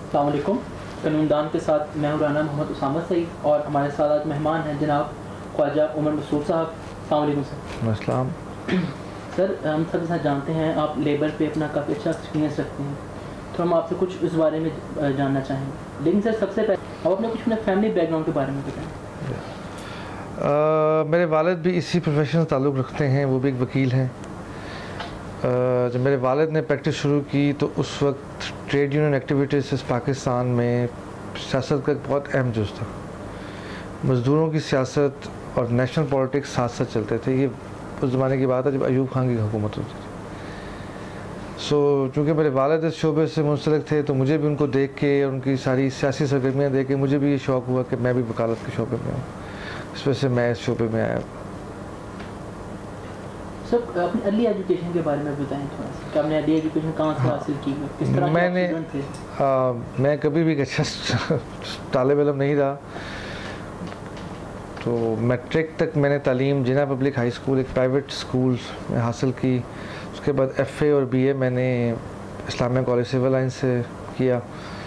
अस्सलाम वालेकुम। कानूनदान के साथ मैं राना मोहम्मद उसामा सईद और हमारे साथ आज मेहमान हैं जनाब ख्वाजा उमर मसूद साहब। अस्सलाम वालेकुम सर। अस्सलाम। सर हम सब साथ जानते हैं आप लेबर पे अपना काफ़ी अच्छा एक्सपीरियंस रखते हैं, तो हम आपसे कुछ इस बारे में जानना चाहेंगे। लेकिन सर सबसे पहले आप अपने कुछ अपने फैमिली बैकग्राउंड के बारे में बताएं। मेरे वालिद भी इसी प्रोफेशन से ताल्लुक़ रखते हैं, वो भी एक वकील हैं। जब मेरे वालिद ने प्रैक्टिस शुरू की तो उस वक्त ट्रेड यूनियन एक्टिविटीज़ पाकिस्तान में सियासत का बहुत अहम जुज़ था। मज़दूरों की सियासत और नेशनल पॉलिटिक्स साथ साथ चलते थे। ये उस ज़माने की बात है जब अयूब खान की हुकूमत होती थी। चूँकि मेरे वालिद इस शोबे से मुंसलिक थे तो मुझे भी उनको देख के, उनकी सारी सियासी सरगर्मियाँ देख के मुझे भी ये शौक़ हुआ कि मैं भी वकालत के शोबे में हूँ। इस वजह से मैं इस शोबे में आया। सर अपनी अर्ली एजुकेशन के बारे में बताएं थोड़ा सा कि आपने अर्ली एजुकेशन कहाँ से हासिल की है, किस तरह मैंने थे? मैं कभी भी अच्छा तालिब इल्म नहीं रहा। तो मैट्रिक तक मैंने तालीम जिना पब्लिक हाई स्कूल, एक प्राइवेट स्कूल में हासिल की। उसके बाद FA और BA मैंने इस्लामिया कॉलेज सिविल लाइन से किया।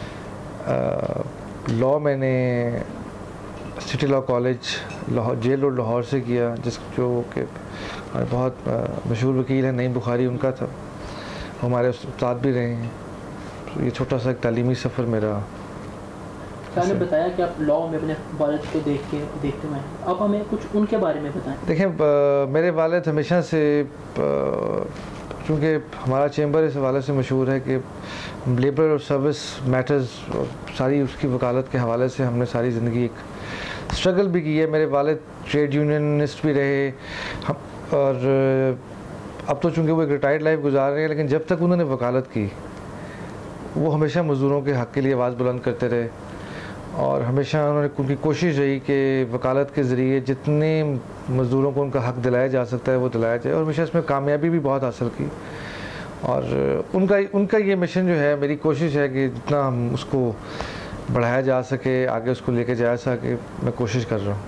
लॉ मैंने city law college Lahore, jail road Lahore से किया, जो कि बहुत मशहूर वकील है नईम बुखारी, उनका था। हमारे उस्ताद भी रहे हैं। तो ये छोटा सा एक तालीमी सफ़र मेरा। आपने बताया कि आप लॉ में अपने वालिद को देखते हुए हैं, अब हमें कुछ उनके बारे में बताएं। देखें, मेरे वालिद हमेशा से, चूँकि हमारा चैम्बर इस हवाले से मशहूर है कि लेबर और सर्विस मैटर्स और सारी उसकी वकालत के हवाले से हमने सारी ज़िंदगी एक स्ट्रगल भी की है। मेरे वालिद ट्रेड यूनियनिस्ट भी रहे और अब तो चूँकि वो एक रिटायर्ड लाइफ गुजार रहे हैं, लेकिन जब तक उन्होंने वकालत की वो हमेशा मज़दूरों के हक़ के लिए आवाज़ बुलंद करते रहे और हमेशा उन्होंने, उनकी कोशिश रही कि वकालत के ज़रिए जितने मज़दूरों को उनका हक़ दिलाया जा सकता है वो दिलाया जाए, और हमेशा इसमें कामयाबी भी बहुत हासिल की। और उनका ये मिशन जो है, मेरी कोशिश है कि जितना हम उसको बढ़ाया जा सके, आगे उसको लेके जा सके, मैं कोशिश कर रहा हूँ।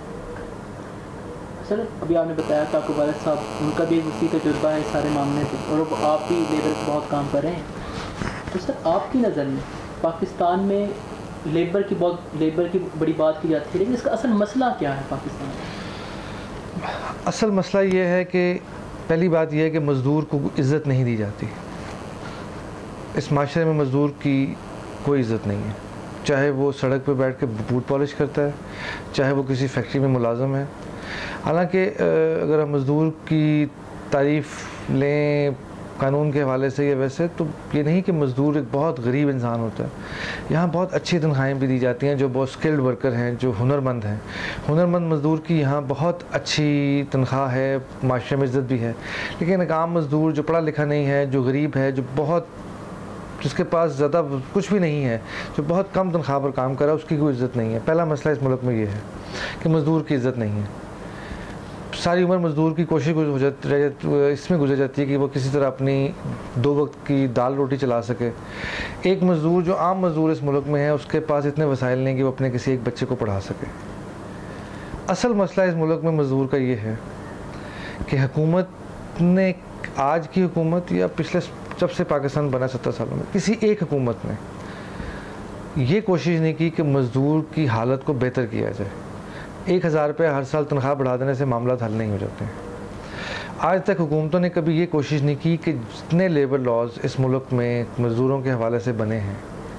सर अभी आपने बताया कि आपके वालिद साहब, उनका भी एक वसी तजुर्बा है सारे मामले पे, और आप भी लेबर पर बहुत काम कर रहे हैं। तो सर आपकी नज़र में पाकिस्तान में लेबर की बड़ी बात की जाती है, लेकिन इसका असल मसला क्या है पाकिस्तान में? असल मसला ये है कि पहली बात यह है कि मज़दूर को इज़्ज़त नहीं दी जाती। इस माशरे में मज़दूर की कोई इज़्ज़त नहीं है, चाहे वो सड़क पर बैठ के बूट पॉलिश करता है, चाहे वो किसी फैक्ट्री में मुलाज़म है। हालांकि अगर हम मज़दूर की तारीफ़ लें कानून के हवाले से या वैसे, तो ये नहीं कि मज़दूर एक बहुत गरीब इंसान होता है। यहाँ बहुत अच्छी तनख्वाहें भी दी जाती हैं, जो बहुत स्किल्ड वर्कर हैं, जो हुनरमंद हैं। हुनरमंद मज़दूर की यहाँ बहुत अच्छी तनख्वाह है, माशरे में इज़्ज़त भी है। लेकिन एक आम मज़दूर जो पढ़ा लिखा नहीं है, जो गरीब है, जिसके पास ज़्यादा कुछ भी नहीं है, जो बहुत कम तनख्वाह पर काम कर रहा है, उसकी कोई इज़्ज़त नहीं है। पहला मसला इस मुल्क में ये है कि मज़दूर की इज़्ज़त नहीं है। सारी उम्र मज़दूर की कोशिश इसमें गुजर जाती है कि वो किसी तरह अपनी 2 वक्त की दाल रोटी चला सके। एक मज़दूर जो आम मज़दूर इस मुल्क में है, उसके पास इतने वसाइल नहीं कि वो अपने किसी एक बच्चे को पढ़ा सके। असल मसला इस मुल्क में मज़दूर का ये है कि हुकूमत ने, आज की हुकूमत या पिछले जब से पाकिस्तान बना 70 सालों में, किसी एक हुकूमत ने ये कोशिश नहीं की कि मज़दूर की हालत को बेहतर किया जाए। 1000 रुपये हर साल तनख्वाह बढ़ा देने से मामला हल नहीं हो जाते हैं। आज तक हुकूमतों ने कभी ये कोशिश नहीं की कि जितने लेबर लॉज इस मुल्क में मज़दूरों के हवाले से बने हैं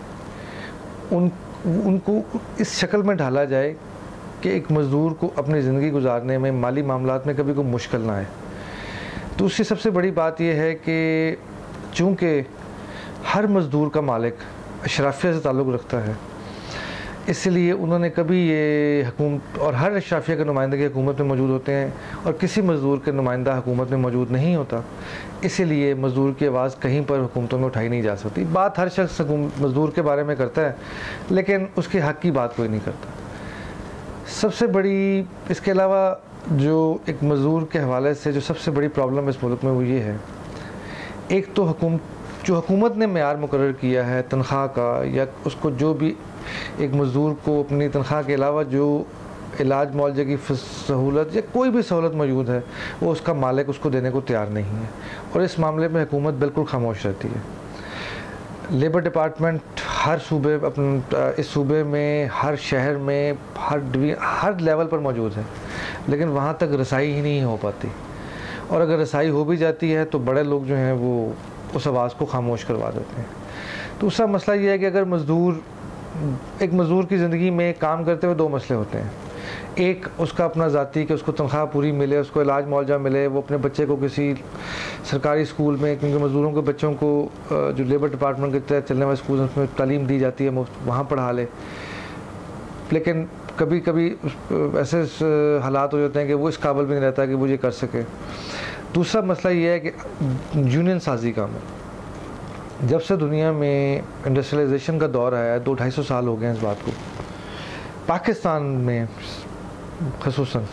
उनको इस शक्ल में ढाला जाए कि एक मज़दूर को अपनी ज़िंदगी गुजारने में, माली मामलात में कभी कोई मुश्किल ना आए। दूसरी सबसे बड़ी बात यह है कि चूँकि हर मज़दूर का मालिक अशराफिया से ताल्लुक़ रखता है, इसलिए उन्होंने कभी ये हुकूमत, और हर अशराफिया के नुमाइंदे हुकूमत में मौजूद होते हैं और किसी मज़दूर के नुमाइंदा हुकूमत में मौजूद नहीं होता, इसीलिए मज़दूर की आवाज़ कहीं पर हुकूमतों में उठाई नहीं जा सकती। बात हर शख्स मज़दूर के बारे में करता है, लेकिन उसके हक़ की बात कोई नहीं करता। सबसे बड़ी, इसके अलावा जो एक मज़दूर के हवाले से जो सबसे बड़ी प्रॉब्लम इस मुल्क में वो ये है, एक तो जो हुकूमत ने मेयार मुकर्रर किया है तनख्वाह का, या उसको जो भी एक मज़दूर को अपनी तनख्वाह के अलावा जो इलाज मुआवजे की सहूलत या कोई भी सहूलत मौजूद है, वो उसका मालिक उसको देने को तैयार नहीं है, और इस मामले में हुकूमत बिल्कुल खामोश रहती है। लेबर डिपार्टमेंट हर सूबे इस सूबे में, हर शहर में, हर लेवल पर मौजूद है, लेकिन वहाँ तक रसाई ही नहीं हो पाती। और अगर रसाई हो भी जाती है तो बड़े लोग जो हैं वो उस आवाज़ को खामोश करवा देते हैं। दूसरा मसला ये है कि अगर एक मज़दूर की ज़िंदगी में काम करते हुए दो मसले होते हैं। एक उसका अपना ज़ाती कि उसको तनख्वाह पूरी मिले, उसको इलाज मुआवजा मिले, वो अपने बच्चे को किसी सरकारी स्कूल में, क्योंकि मज़दूरों के बच्चों को जो लेबर डिपार्टमेंट के तहत चलने वाले स्कूल उसमें तालीम दी जाती है, वहाँ पढ़ा ले। लेकिन कभी कभी ऐसे हालात हो जाते हैं कि वो इस काबिल भी नहीं रहता कि वो ये कर सके। दूसरा मसला ये है कि यूनियन साजी का है। जब से दुनिया में इंडस्ट्रियलाइजेशन का दौर आया है, 200-250 साल हो गए हैं इस बात को, पाकिस्तान में ख़ुसूसन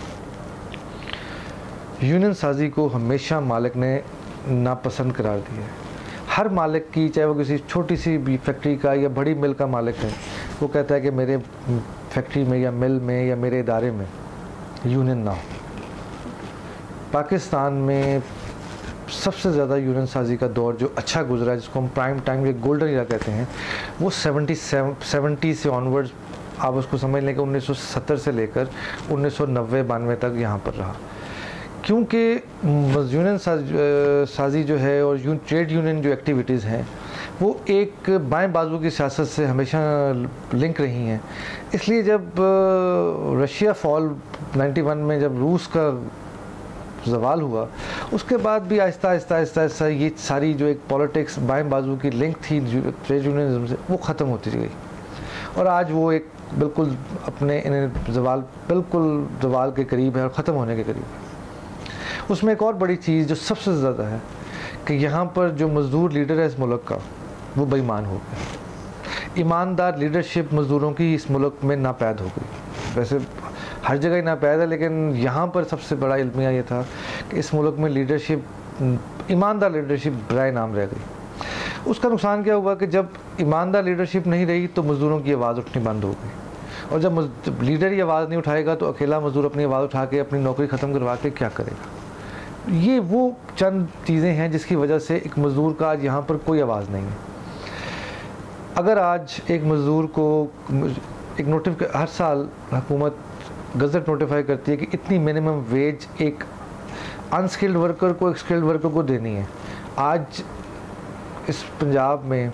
यूनियन साजी को हमेशा मालिक ने नापसंद करार दिया है। हर मालिक की, चाहे वो किसी छोटी सी भी फैक्ट्री का या बड़ी मिल का मालिक है, वो कहता है कि मेरे फैक्ट्री में या मिल में या मेरे इदारे में यूनियन ना हो। पाकिस्तान में सबसे ज़्यादा यूनियन साजी का दौर जो अच्छा गुजरा है, जिसको हम प्राइम टाइम या गोल्डन ईरा कहते हैं, वो 70 से ऑनवर्ड्स आप उसको समझ लें कि 1970 से लेकर 1990-92 तक यहाँ पर रहा। क्योंकि यूनियन साजी जो है और ट्रेड यूनियन जो एक्टिविटीज़ हैं वो एक बाएं बाजू की सियासत से हमेशा लिंक रही हैं। इसलिए जब रशिया फॉल 91 में जब रूस का ज़वाल हुआ, उसके बाद भी आहिस्ता आहिस्ता ये सारी जो एक पॉलिटिक्स बाएं बाजू की लिंक थी ट्रेड यूनियनिज्म से, वो ख़त्म होती गई। और आज वो एक बिल्कुल अपने बिल्कुल ज़वाल के करीब है और ख़त्म होने के करीब है। उसमें एक और बड़ी चीज़ जो सबसे ज़्यादा है कि यहाँ पर जो मज़दूर लीडर है इस मुल्क का, वो बेईमान हो गया। ईमानदार लीडरशिप मज़दूरों की इस मुल्क में नापैद हो गई। वैसे हर जगह ही नापैद है, लेकिन यहाँ पर सबसे बड़ा इल्मिया ये था कि इस मुल्क में लीडरशिप, ईमानदार लीडरशिप बराए नाम रह गई। उसका नुकसान क्या हुआ कि जब ईमानदार लीडरशिप नहीं रही तो मज़दूरों की आवाज़ उठनी बंद हो गई। और जब लीडर ही आवाज़ नहीं उठाएगा तो अकेला मज़दूर अपनी आवाज़ उठा के अपनी नौकरी ख़त्म करवा के क्या करेगा। ये वो चंद चीज़ें हैं जिसकी वजह से एक मज़दूर का आज यहाँ पर कोई आवाज़ नहीं है। अगर आज एक मज़दूर को एक हर साल हुकूमत गज़ट नोटिफाई करती है कि इतनी मिनिमम वेज एक अनस्किल्ड वर्कर को एक स्किल्ड वर्कर को देनी है। आज इस पंजाब में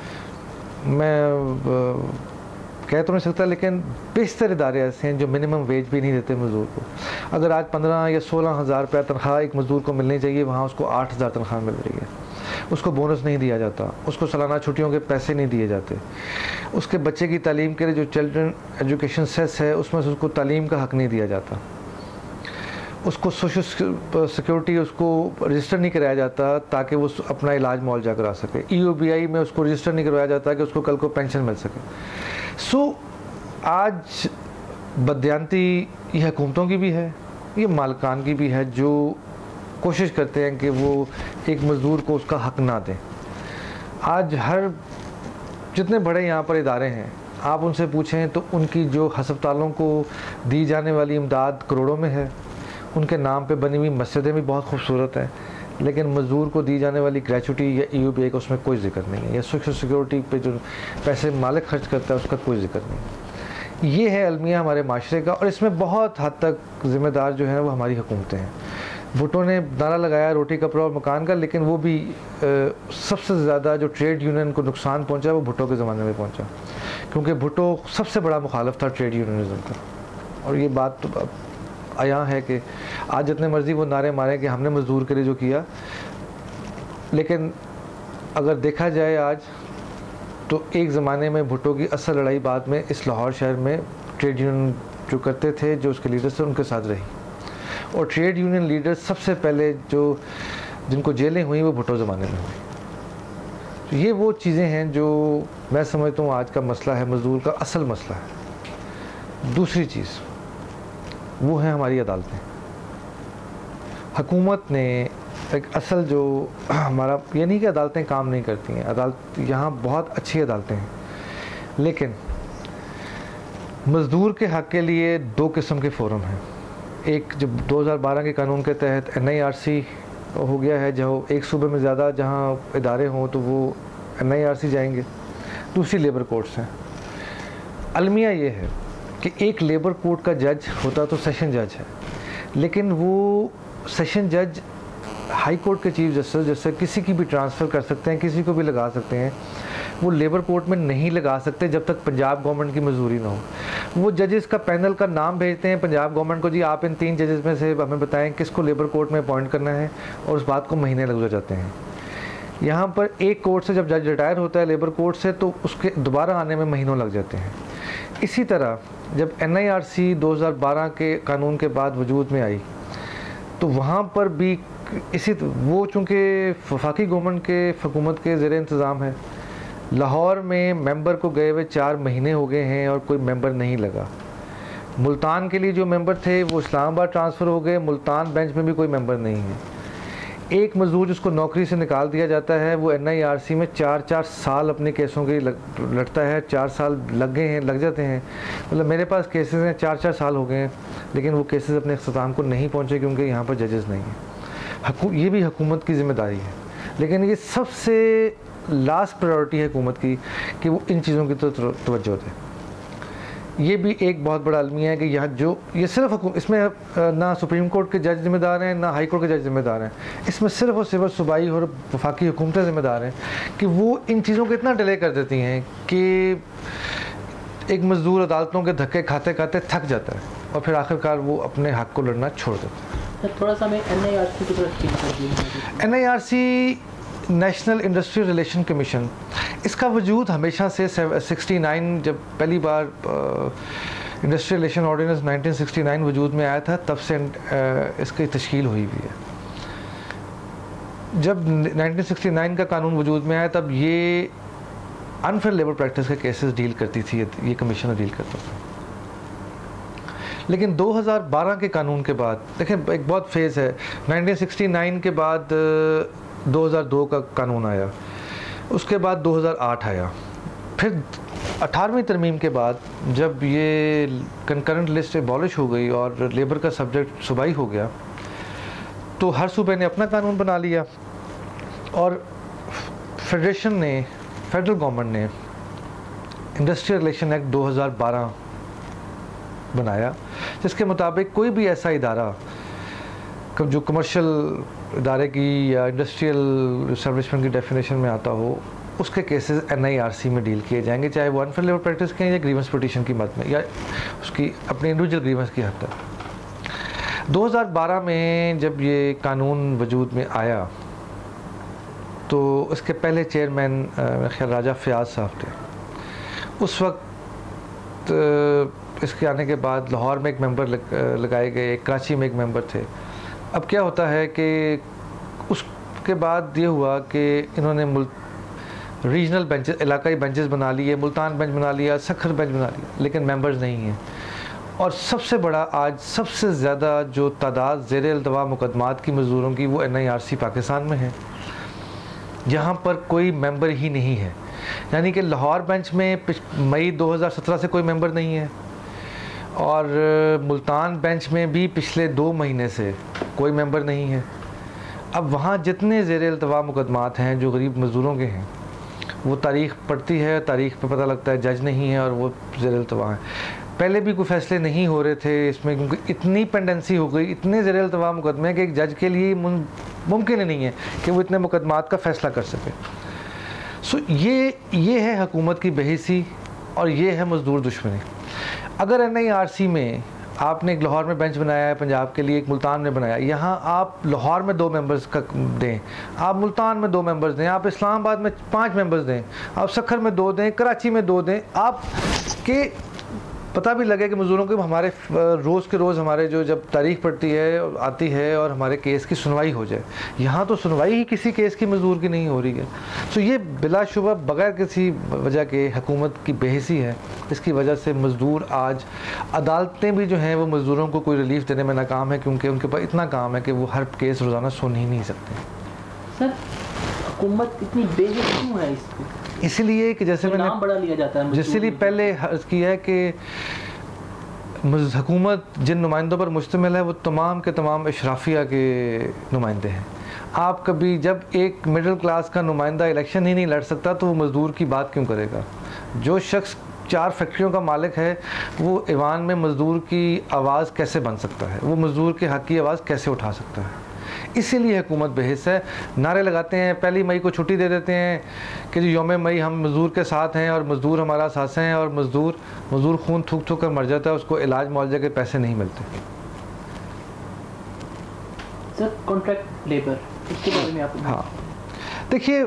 मैं कह तो नहीं सकता, लेकिन बेशतर इदारे ऐसे हैं जो मिनिमम वेज भी नहीं देते मज़दूर को। अगर आज 15 या 16 हज़ार रुपया तनख्वाह एक मज़दूर को मिलनी चाहिए, वहाँ उसको 8 हज़ार तनख्वाह मिल रही है। उसको बोनस नहीं दिया जाता, उसको सालाना छुट्टियों के पैसे नहीं दिए जाते, उसके बच्चे की तालीम के लिए जो चिल्ड्रन एजुकेशन सेस है उसमें से उसको तालीम का हक़ नहीं दिया जाता, उसको सोशल सिक्योरिटी उसको रजिस्टर नहीं कराया जाता ताकि वो अपना इलाज मुआवजा करा सके, EOBI में उसको रजिस्टर नहीं करवाया जाता कि उसको कल को पेंशन मिल सके। आज बदयांती ये हुकूमतों की भी है, ये मालिकान की भी है, जो कोशिश करते हैं कि वो एक मज़दूर को उसका हक़ ना दें। आज जितने बड़े यहाँ पर इदारे हैं, आप उनसे पूछें तो उनकी जो हस्पतालों को दी जाने वाली इमदाद करोड़ों में है, उनके नाम पे बनी हुई मस्जिदें भी बहुत खूबसूरत हैं, लेकिन मज़दूर को दी जाने वाली ग्रेचुटी या EOBI का उसमें कोई जिक्र नहीं है, या सोशल सिक्योरिटी पे जो पैसे मालिक खर्च करता है उसका कोई जिक्र नहीं है। ये है अलमिया हमारे माशरे का, और इसमें बहुत हद तक ज़िम्मेदार जो है वो हमारी हुकूमतें हैं। भुट्टो ने नारा लगाया रोटी कपड़ा और मकान का, लेकिन वो भी सबसे ज़्यादा जो ट्रेड यूनियन को नुकसान पहुँचा वो भुट्टो के ज़माने में पहुँचा, क्योंकि भुट्टो सबसे बड़ा मुखालिफ था ट्रेड यूनियनिज़म का। और ये बात तो आया है कि आज जितने मर्ज़ी वो नारे मारें कि हमने मज़दूर के लिए जो किया, लेकिन अगर देखा जाए आज तो एक ज़माने में भुट्टो की असल लड़ाई बाद में इस लाहौर शहर में ट्रेड यूनियन जो करते थे, जो उसके लीडर्स थे, उनके साथ रही। और ट्रेड यूनियन लीडर सबसे पहले जिनको जेलें हुई वो भुट्टो ज़माने में हुई। तो ये वो चीज़ें हैं जो मैं समझता हूँ आज का मसला है, मज़दूर का असल मसला है। दूसरी चीज़ वो है हमारी अदालतें। हुकूमत ने एक असल जो हमारा, ये नहीं कि अदालतें काम नहीं करती हैं, अदालत यहाँ बहुत अच्छी अदालतें हैं, लेकिन मज़दूर के हक़ के लिए दो किस्म के फ़ोरम हैं। एक जब 2012 के कानून के तहत NIRC हो गया है, जो एक सूबे में ज़्यादा जहाँ इदारे हों तो वो NIRC जाएंगे। दूसरी लेबर कोर्ट्स हैं। अलमिया ये है कि एक लेबर कोर्ट का जज होता तो सेशन जज है, लेकिन वो सेशन जज हाई कोर्ट के चीफ जस्टिस जैसे किसी की भी ट्रांसफ़र कर सकते हैं, किसी को भी लगा सकते हैं, वो लेबर कोर्ट में नहीं लगा सकते जब तक पंजाब गवर्नमेंट की मंजूरी ना हो। वो जजेस का पैनल का नाम भेजते हैं पंजाब गवर्नमेंट को, जी आप इन 3 जजेस में से हमें बताएं किसको लेबर कोर्ट में अपॉइंट करना है, और उस बात को महीने लग जाते हैं। यहाँ पर एक कोर्ट से जब जज रिटायर होता है लेबर कोर्ट से, तो उसके दोबारा आने में महीनों लग जाते हैं। इसी तरह जब NIRC 2012 के कानून के बाद वजूद में आई, तो वहाँ पर भी वो चूँकि वफाकी गवर्नमेंट के हुकूमत के ज़ेर इंतज़ाम है, लाहौर में मेंबर को गए हुए 4 महीने हो गए हैं और कोई मेंबर नहीं लगा। मुल्तान के लिए जो मेंबर थे वो इस्लामाबाद ट्रांसफ़र हो गए, मुल्तान बेंच में भी कोई मेंबर नहीं है। एक मजदूर जिसको नौकरी से निकाल दिया जाता है वो NIRC में 4-4 साल अपने केसों के लड़ता है, 4 साल लग जाते हैं। मतलब मेरे पास केसेस हैं 4-4 साल हो गए हैं, लेकिन वो केसेस अपने अख्ताम को नहीं पहुँचे क्योंकि यहाँ पर जजेस नहीं हैं। ये भी हुकूमत की ज़िम्मेदारी है, लेकिन ये सबसे लास्ट प्रायोरिटी है हुकूमत की कि वो इन चीज़ों की तरफ तवज्जो दे। ये भी एक बहुत बड़ा अलमिया है कि यहाँ जो ये सिर्फ इसमें ना सुप्रीम कोर्ट के जज जिम्मेदार हैं ना हाई कोर्ट के जज जिम्मेदार हैं, इसमें सिर्फ और सिर्फ सूबाई और वफाकी हुकूमतें ज़िम्मेदार हैं कि वो इन चीज़ों को इतना डिले कर देती हैं कि एक मज़दूर अदालतों के धक्के खाते खाते थक जाता है और फिर आखिरकार वो अपने हक़ को लड़ना छोड़ देता है। थोड़ा सा मैं NIRC की तरफ NIRC national industrial relation commission, इसका वजूद हमेशा से 69 जब पहली बार इंडस्ट्रियल रिलेशन ऑर्डिनेंस 1969 वजूद में आया था, तब से इसकी तश्कील हुई हुई है। जब 1969 का कानून वजूद में आया तब ये अनफेयर लेबर प्रैक्टिस के केसेस डील करती थी, ये कमीशन डील करता था। लेकिन 2012 के कानून के बाद देखें एक बहुत फेज़ है, 1969 के बाद 2002 का कानून आया, उसके बाद 2008 आया, फिर 18वीं तरमीम के बाद जब ये कंकरेंट लिस्ट एबॉलिश हो गई और लेबर का सब्जेक्ट सूबाई हो गया, तो हर सूबे ने अपना कानून बना लिया और फेडरल गवर्नमेंट ने इंडस्ट्रियल रिलेशन एक्ट 2012 बनाया, जिसके मुताबिक कोई भी ऐसा इदारा जो कमर्शियल इदारे की या इंडस्ट्रियल इस्टेब्लिशमेंट की डेफिनेशन में आता हो, उसके केसेस NIRC में डील किए जाएंगे, चाहे वो अनफेयर लेबर प्रैक्टिस के या ग्रीवेंस पिटीशन की मद में या उसकी अपनी इंडिविजुअल ग्रीवेंस की हद तक। 2012 में जब ये कानून वजूद में आया तो इसके पहले चेयरमैन मेरे ख्याल राजा फयाज साहब थे। उस वक्त इसके आने के बाद लाहौर में एक मेंबर लगाए गए, कराची में एक मेंबर थे। अब क्या होता है कि उसके बाद ये हुआ कि इन्होंने रीजनल बेंचेस, इलाकाई बेंचेस बना लिए, मुल्तान बेंच बना लिया, सखर बेंच बना लिया, लेकिन मेंबर्स नहीं हैं। और सबसे बड़ा आज सबसे ज़्यादा जो तादाद ज़ेर इल्तवा मुकदमात की मज़दूरों की वो NIRC पाकिस्तान में है, जहाँ पर कोई मेंबर ही नहीं है। यानी कि लाहौर बेंच में मई 2017 से कोई मेंबर नहीं है और मुल्तान बेंच में भी पिछले 2 महीने से कोई मेंबर नहीं है। अब वहाँ जितने ज़ेर इल्तवा मुकदमात हैं जो गरीब मज़दूरों के हैं, वो तारीख़ पढ़ती है, तारीख़ पे पता लगता है जज नहीं है और वो ज़ेर इल्तवा है। पहले भी कोई फ़ैसले नहीं हो रहे थे इसमें, क्योंकि इतनी पेंडेंसी हो गई, इतने ज़ेर इल्तवा मुकदमे कि एक जज के लिए मुमकिन ही नहीं है कि वो इतने मुकदमात का फ़ैसला कर सके। सो ये है हुकूमत की बेहिसी और ये है मज़दूर दुश्मनी। अगर NIRC में आपने एक लाहौर में बेंच बनाया है पंजाब के लिए, एक मुल्तान में बनाया, यहाँ आप लाहौर में 2 मेंबर्स का दें, आप मुल्तान में 2 मेंबर्स दें, आप इस्लामाबाद में 5 मेंबर्स दें, आप सखर में 2 दें, कराची में 2 दें, आप के पता भी लगे कि मज़दूरों को हमारे रोज़ के रोज़ हमारे जो जब तारीख़ पड़ती है आती है और हमारे केस की सुनवाई हो जाए। यहाँ तो सुनवाई ही किसी केस की मज़दूर की नहीं हो रही है। तो ये बिलाशुबा बग़ैर किसी वजह के हुकूमत की बेहिसी है। इसकी वजह से मज़दूर आज अदालतें भी जो हैं वो मज़दूरों को कोई रिलीफ़ देने में नाकाम है, क्योंकि उनके पास इतना काम है कि वो हर केस रोज़ाना सुन ही नहीं सकते। सर हुकूमत इतनी बेहिस क्यों है इसको? इसलिए कि जैसे मैंने बड़ा लिया जाता है, जिसलिए पहले अर्ज़ किया है कि हुकूमत जिन नुमाइंदों पर मुश्तमिल है वो तमाम के तमाम इशराफिया के नुमाइंदे हैं। आप कभी जब एक मिडिल क्लास का नुमाइंदा इलेक्शन ही नहीं लड़ सकता तो वो मज़दूर की बात क्यों करेगा? जो शख्स 4 फैक्ट्रियों का मालिक है वो ईवान में मज़दूर की आवाज़ कैसे बन सकता है, वो मज़दूर के हक़ की आवाज़ कैसे उठा सकता है। इसीलिए हुकूमत बेहिस है, नारे लगाते हैं, 1 मई को छुट्टी दे देते हैं कि जो यौम मई हम मज़दूर के साथ हैं और मज़दूर हमारा साथ हैं, और मज़दूर खून थूक थूक कर मर जाता है, उसको इलाज मुआवजे के पैसे नहीं मिलते। सर कॉन्ट्रैक्ट लेबर, इसके बारे में आप? हाँ, देखिए,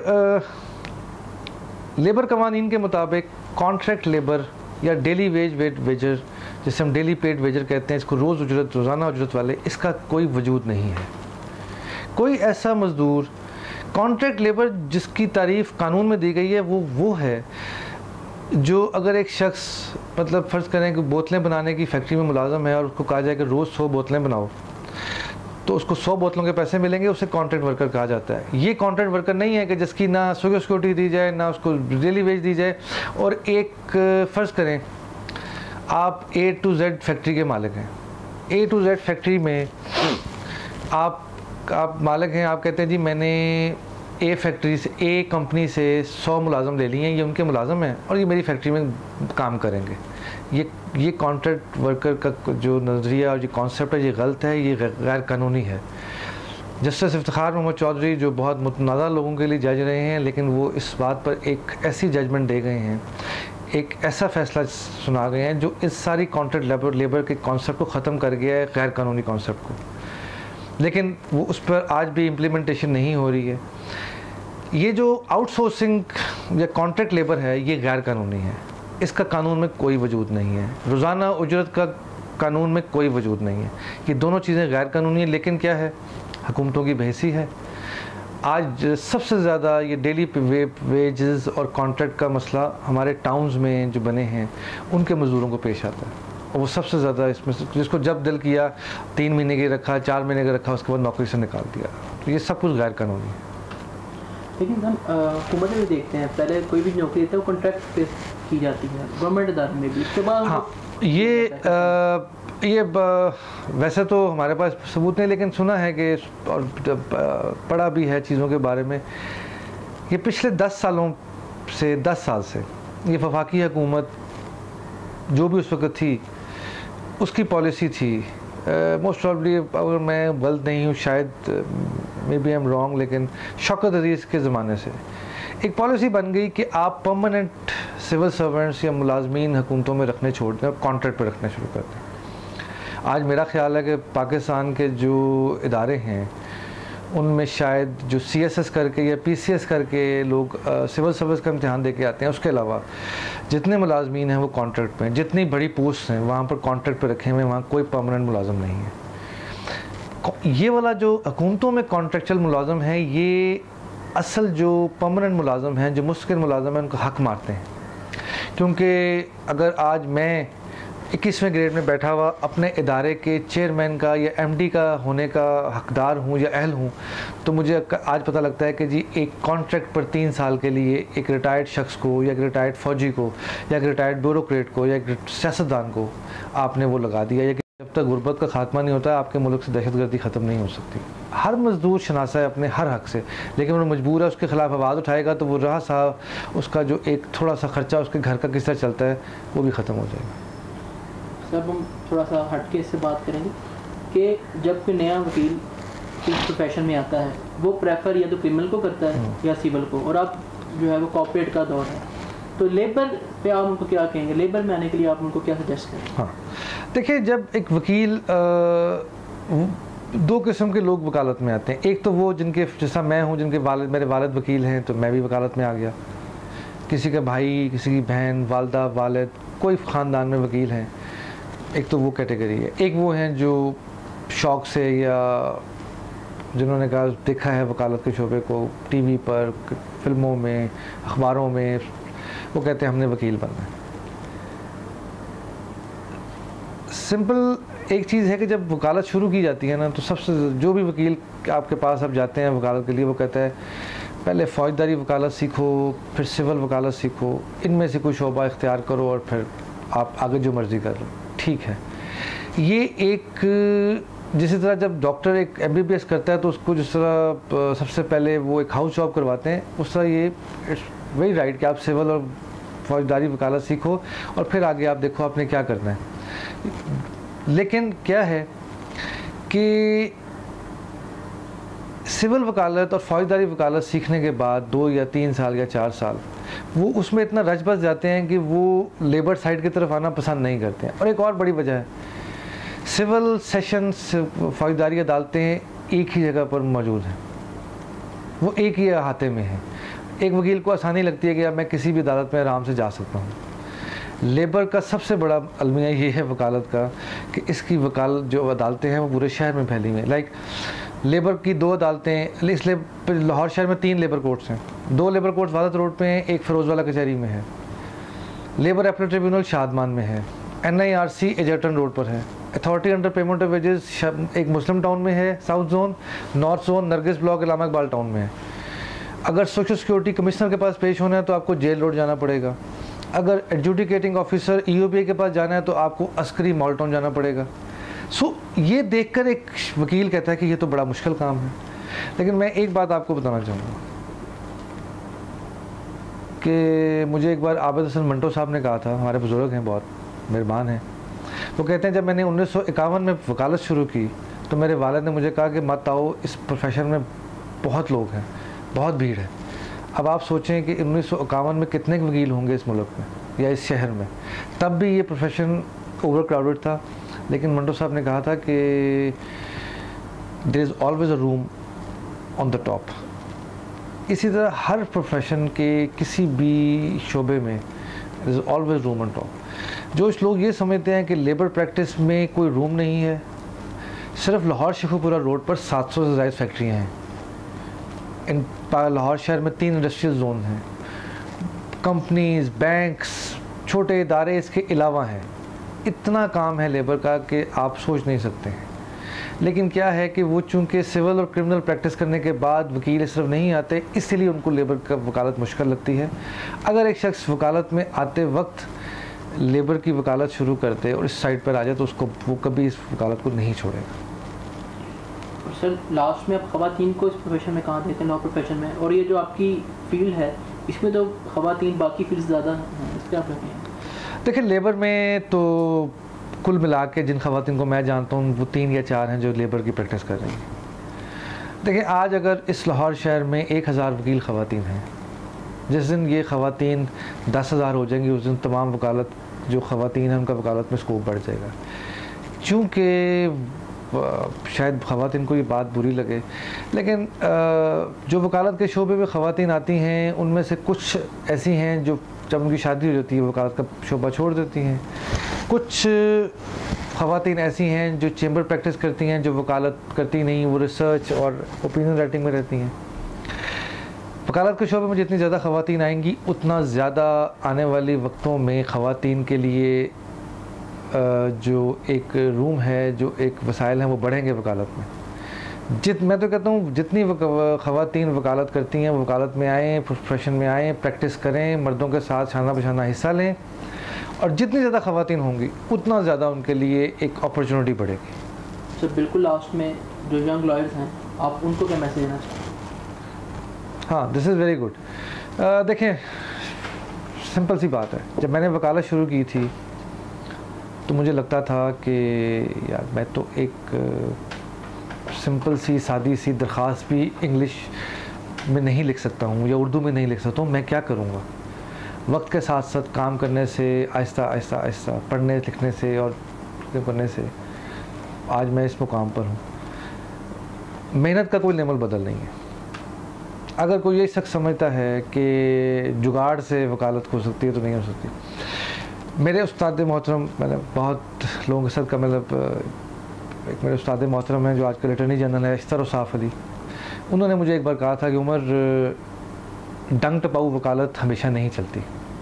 लेबर कवानीन के मुताबिक कॉन्ट्रैक्ट लेबर या डेली वेजर, जिसे हम डेली पेड वेजर कहते हैं, इसको रोज़ाना उजरत वाले, इसका कोई वजूद नहीं है। कोई ऐसा मज़दूर कॉन्ट्रैक्ट लेबर जिसकी तारीफ़ कानून में दी गई है वो है जो अगर एक शख्स मतलब फ़र्ज़ करें कि बोतलें बनाने की फैक्ट्री में मुलाज़म है और उसको कहा जाए कि रोज़ 100 बोतलें बनाओ, तो उसको 100 बोतलों के पैसे मिलेंगे, उसे कॉन्ट्रैक्ट वर्कर कहा जाता है। ये कॉन्ट्रैक्ट वर्कर नहीं है कि जिसकी ना सिक्योरिटी दी जाए, ना उसको डेली वेज दी जाए। और एक फ़र्ज़ करें आप A to Z फैक्ट्री के मालिक हैं, A to Z फैक्ट्री में आप मालिक हैं, आप कहते हैं जी मैंने A फैक्ट्री से, A कंपनी से 100 मुलाज़म ले लिए हैं, ये उनके मुलाज़म हैं और ये मेरी फैक्ट्री में काम करेंगे। ये कॉन्ट्रैक्ट वर्कर का जो नज़रिया और ये कॉन्सेप्ट है, ये गलत है, ये गैर कानूनी है। जस्टिस इफ्तिखार मोहम्मद चौधरी जो बहुत मुतनाज़ा लोगों के लिए जज रहे हैं, लेकिन वो इस बात पर एक ऐसी जजमेंट दे गए हैं, एक ऐसा फ़ैसला सुना गए हैं जो इस सारी कॉन्ट्रैक्ट लेबर के कॉन्सेप्ट को ख़त्म कर गया है, गैर कानूनी कॉन्सेप्ट को। लेकिन वो उस पर आज भी इम्प्लीमेंटेशन नहीं हो रही है। ये जो आउटसोर्सिंग या कॉन्ट्रैक्ट लेबर है, ये गैर कानूनी है, इसका कानून में कोई वजूद नहीं है। रोज़ाना उजरत का कानून में कोई वजूद नहीं है। ये दोनों चीज़ें गैर कानूनी हैं, लेकिन क्या है, हुकूमतों की बहसी है। आज सबसे ज़्यादा ये डेली वेजेस और कॉन्ट्रैक्ट का मसला हमारे टाउन्स में जो बने हैं उनके मज़दूरों को पेश आता है, और वो सबसे ज़्यादा इसमें, जिसको जब दिल किया 3 महीने के रखा, 4 महीने का रखा, उसके बाद नौकरी से निकाल दिया। तो ये सब कुछ गैर कानूनी है। लेकिन हम हुकूमत में भी देखते हैं, पहले कोई भी नौकरी देता है वो कॉन्ट्रैक्ट पे की जाती है, गवर्नमेंट इदारे में भी, उसके बाद हाँ, ये वैसे तो हमारे पास सबूत नहीं, लेकिन सुना है कि और पढ़ा भी है चीज़ों के बारे में। ये पिछले 10 साल से ये वफाकी हुकूमत जो भी उस वक्त थी उसकी पॉलिसी थी। मोस्ट प्रॉब्ली, अगर मैं गलत नहीं हूँ, शायद may be I am wrong, लेकिन शौकत अजीज़ के ज़माने से एक पॉलिसी बन गई कि आप परमानेंट सिविल सर्वेंट्स या मुलाजमीन हुकूमतों में रखने छोड़ दें और कॉन्ट्रैक्ट पर रखने शुरू कर दें। आज मेरा ख्याल है कि पाकिस्तान के जो इदारे हैं उनमें शायद जो CSS करके या PCS करके लोग सिविल सर्विस का इम्तिहान दे के आते हैं, उसके अलावा जितने मुलाजमीन हैं वो कॉन्ट्रैक्ट में, जितनी बड़ी पोस्ट हैं वहाँ पर कॉन्ट्रैक्ट पर रखे हुए, वहाँ कोई परमानेंट मुलाजम नहीं है। ये वाला जो हुकूमतों में कॉन्ट्रैक्चुअल मुलाजम है, ये असल जो परमानेंट मुलाजम हैं, जो मुस्तकिल मुलाजम हैं, उनको हक़ मारते हैं। क्योंकि अगर आज मैं 21वें ग्रेड में बैठा हुआ अपने इदारे के चेयरमैन का या MD का होने का हकदार हूँ या अहल हूँ, तो मुझे आज पता लगता है कि जी एक कॉन्ट्रैक्ट पर 3 साल के लिए एक रिटायर्ड शख्स को या एक रिटायर्ड फ़ौजी को या एक रिटायर्ड ब्यूरोक्रेट को या एक सियासतदान को आपने वो लगा दिया। या जब तक गुर्बत का खात्मा नहीं होता, आपके मुल्क से दहशतगर्दी ख़त्म नहीं हो सकती। हर मज़दूर शनासा है अपने हर हक़ से, लेकिन वो मजबूर है, उसके ख़िलाफ़ आवाज़ उठाएगा तो वो रहा साहब उसका जो एक थोड़ा सा ख़र्चा उसके घर का किस तरह चलता है वो भी ख़त्म हो जाएगा। सर हम थोड़ा सा हटके इससे बात करेंगे कि जब कोई नया वकील इस प्रोफेशन में आता है, वो प्रेफर या तो क्रिमिनल को करता है या सिविल को, और अब जो है वो कॉर्पोरेट का दौर है, तो लेबर पे आप उनको क्या कहेंगे? लेबर में आने के लिए आप उनको क्या सजेस्ट करें? हाँ, देखिए, जब एक वकील 2 किस्म के लोग वकालत में आते हैं। एक तो वो जिनके, जैसा मैं हूँ, जिनके मेरे वालिद वकील हैं, तो मैं भी वकालत में आ गया। किसी का भाई, किसी की बहन, वालदा, वालिद, कोई ख़ानदान में वकील हैं, एक तो वो कैटेगरी है। एक वो हैं जो शौक़ से या जिन्होंने कहा देखा है वकालत के शोबे को TV पर, फिल्मों में, अखबारों में, वो कहते हैं हमने वकील बनना है। सिंपल एक चीज़ है कि जब वकालत शुरू की जाती है ना, तो सबसे जो भी वकील आपके पास अब जाते हैं वकालत के लिए, वो कहता है पहले फ़ौजदारी वकालत सीखो, फिर सिविल वकालत सीखो, इनमें से कोई शोबा इख्तियार करो और फिर आप आगे जो मर्ज़ी कर लो। ठीक है, ये एक, जिसी तरह जब डॉक्टर एक MBBS करता है तो उसको जिस तरह सबसे पहले वो एक हाउस जॉब करवाते हैं, उस तरह ये इट्स वेरी राइट कि आप सिविल और फौजदारी वकालत सीखो और फिर आगे आप देखो आपने क्या करना है। लेकिन क्या है कि सिविल वकालत और फौजदारी वकालत सीखने के बाद 2 या 3 साल या 4 साल वो उसमें इतना रच बस जाते हैं कि वो लेबर साइड की तरफ आना पसंद नहीं करते हैं। और एक और बड़ी वजह है, सिविल सेशंस फौजदारी अदालतें एक ही जगह पर मौजूद हैं, वो एक ही अहाते में है। एक वकील को आसानी लगती है कि अब मैं किसी भी अदालत में आराम से जा सकता हूँ। लेबर का सबसे बड़ा अलमिया ये है वकालत का कि इसकी वकालत जो अदालतें हैं वो पूरे शहर में फैली हुई हैं। लाइक लेबर की 2 अदालतें, इसलिए लाहौर शहर में 3 लेबर कोर्ट्स हैं। 2 लेबर कोर्ट्स वादत रोड पे हैं, एक फिरोजवाला कचहरी में है, लेबर अपील ट्रिब्यूनल शादमान में है, NIRC एजर्टन रोड पर है, authority under payment of wages एक मुस्लिम टाउन में है south zone, north zone Nargis block Allama Iqbal town में है। अगर सोशल सिक्योरिटी कमिश्नर के पास पेश होना है तो आपको जेल रोड जाना पड़ेगा। अगर एडजुडिकेटिंग ऑफिसर EOPA के पास जाना है तो आपको अस्करी मॉल टाउन जाना पड़ेगा। सो ये देखकर एक वकील कहता है कि ये तो बड़ा मुश्किल काम है। लेकिन मैं एक बात आपको बताना चाहूँगा कि मुझे एक बार आबिद हसन मंटो साहब ने कहा था, हमारे बुज़ुर्ग हैं, बहुत मेहरबान हैं, वो कहते हैं जब मैंने 1951 में वकालत शुरू की तो मेरे वालिद ने मुझे कहा कि मत आओ, इस प्रोफेशन में बहुत लोग हैं, बहुत भीड़ है। अब आप सोचें कि 1951 में कितने वकील होंगे इस मुल्क में या इस शहर में। तब भी ये प्रोफेशन ओवर क्राउडेड था, लेकिन मंटो साहब ने कहा था कि there is always a room on the top. इसी तरह हर प्रोफेशन के किसी भी शोबे में there is always room on top. जो लोग ये समझते हैं कि लेबर प्रैक्टिस में कोई रूम नहीं है, सिर्फ लाहौर शेखुपुरा रोड पर 700 से ज़ायद फैक्ट्रियाँ हैं। इन लाहौर शहर में 3 इंडस्ट्रियल जोन हैं, कंपनीज, बैंक्स, छोटे इदारे इसके अलावा हैं। इतना काम है लेबर का कि आप सोच नहीं सकते हैं। लेकिन क्या है कि वो चूँकि सिविल और क्रिमिनल प्रैक्टिस करने के बाद वकील इस तरफ नहीं आते, इसलिए उनको लेबर का वकालत मुश्किल लगती है। अगर एक शख्स वकालत में आते वक्त लेबर की वकालत शुरू करते और इस साइड पर आ जाए तो उसको वो कभी इस वकालत को नहीं छोड़ेगा। और सर लास्ट में आप ख़वातीन को इस प्रोफेशन में कहाँ देते हैं, लॉ प्रोफेशन में? और ये जो आपकी फील्ड है इसमें तो ख़वातीन बाकी फील्ड ज़्यादा हैं, इस पर आप रखें? देखिए लेबर में तो कुल मिला के जिन ख़वातीन को मैं जानता हूँ वो 3 या 4 हैं जो लेबर की प्रैक्टिस कर रही हैं। देखिए आज अगर इस लाहौर शहर में 1000 वकील ख़वातीन हैं, जिस दिन ये ख़वातीन 10,000 हो जाएंगी उस दिन तमाम वकालत जो ख़वातीन हैं उनका वकालत में स्कोप बढ़ जाएगा। चूँकि शायद ख़वातीन को ये बात बुरी लगे, लेकिन जो वकालत के शोबे में ख़वातीन आती हैं उनमें से कुछ ऐसी हैं जो जब उनकी शादी हो जाती है वकालत का शोबा छोड़ देती हैं। कुछ ख़वातीन ऐसी हैं जो चेंबर प्रैक्टिस करती हैं, जो वकालत करती नहीं, वो रिसर्च और ओपिनियन राइटिंग में रहती हैं। वकालत के शोबे में जितनी ज़्यादा ख़वातीन आएंगी उतना ज़्यादा आने वाले वक्तों में ख़वातीन के लिए जो एक रूम है, जो एक वसाइल हैं वो बढ़ेंगे वकालत में। मैं तो कहता हूँ जितनी ख़वातीन वकालत करती हैं वो वकालत में आएँ, प्रोफेशन में आएँ, प्रैक्टिस करें, मर्दों के साथ शाना बशाना हिस्सा लें, और जितनी ज़्यादा ख़वातीन होंगी उतना ज़्यादा उनके लिए एक अपॉर्चुनिटी बढ़ेगी। सर बिल्कुल लास्ट में जो यंग लॉयर्स हैं आप उनको क्या मैसेज देना चाहते हैं? हाँ, दिस इज़ वेरी गुड। देखें सिंपल सी बात है, जब मैंने वकालत शुरू की थी तो मुझे लगता था कि यार मैं तो एक सिंपल सी सादी सी दरख्वास्त भी इंग्लिश में नहीं लिख सकता हूँ या उर्दू में नहीं लिख सकता हूँ, मैं क्या करूँगा। वक्त के साथ साथ काम करने से, आहिस्ता आहिस्ता आहिस्ता पढ़ने लिखने से और करने से आज मैं इस मुकाम पर हूँ। मेहनत का कोई लेवल बदल नहीं है। अगर कोई ये शख्स समझता है कि जुगाड़ से वकालत हो सकती है तो नहीं हो सकती। मेरे उस्ताद मोहतरम, मैंने बहुत लोगों के साथ का मतलब एक मेरे उस्ताद मोहतरम हैं जो आजकल अटॉर्नी जनरल है, इश्तर साफ़ अली, उन्होंने मुझे एक बार कहा था कि उमर डंग टपाऊ वकालत हमेशा नहीं चलती।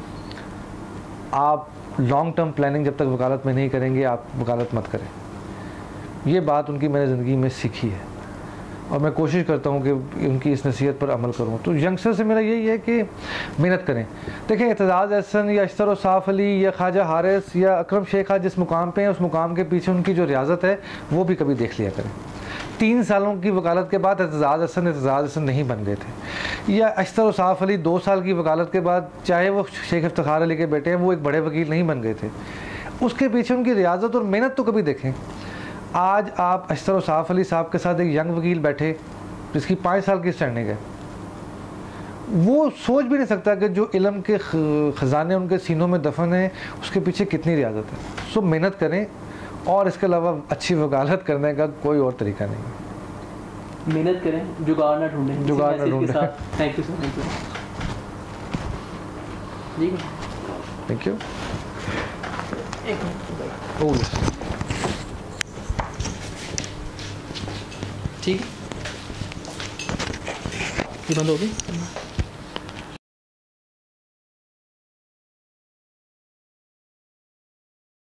आप लॉन्ग टर्म प्लानिंग जब तक वकालत में नहीं करेंगे आप वकालत मत करें। ये बात उनकी मैंने ज़िंदगी में सीखी है और मैं कोशिश करता हूँ कि उनकी इस नसीहत पर अमल करूँ। तो यंगस्टर से मेरा यही है कि मेहनत करें। देखें एतजाज़ एहसन या इश्तर साफ़ अली या ख्वाजा हारिस या अकरम शेख जिस मुकाम पे हैं उस मुकाम के पीछे उनकी जो रियाज़त है वो भी कभी देख लिया करें। 3 सालों की वकालत के बाद एतजाज़ हसन नहीं बन गए थे, या अशतर उसाफ अली 2 साल की वकालत के बाद, चाहे वो शेख इफ्तिखार अली के बेटे हैं, वो एक बड़े वकील नहीं बन गए थे। उसके पीछे उनकी रियाजत और मेहनत तो कभी देखें। आज आप अशतर उसाफ अली साहब के साथ एक यंग वकील बैठे जिसकी 5 साल की स्टैंडिंग है, वो सोच भी नहीं सकता कि जो इल्म के ख़जाने उनके सीनों में दफन है उसके पीछे कितनी रियाजत है। सो मेहनत करें, और इसके अलावा अच्छी वकालत करने का कोई और तरीका नहीं है। मेहनत करें, जुगाड़ ना ढूंढें। जुगाड़ ना ढूंढें। Thank you sir. Thank you. एक मिनट। ओह यस, ठीक है, ये बंद होगी।